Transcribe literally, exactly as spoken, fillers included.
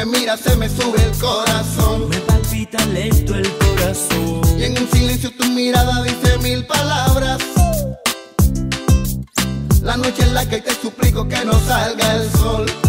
me miras se me sube el corazón. Me palpita lento el corazón. Y en un silencio tu mirada dice mil palabras. La noche en la que te suplico que no salga el sol.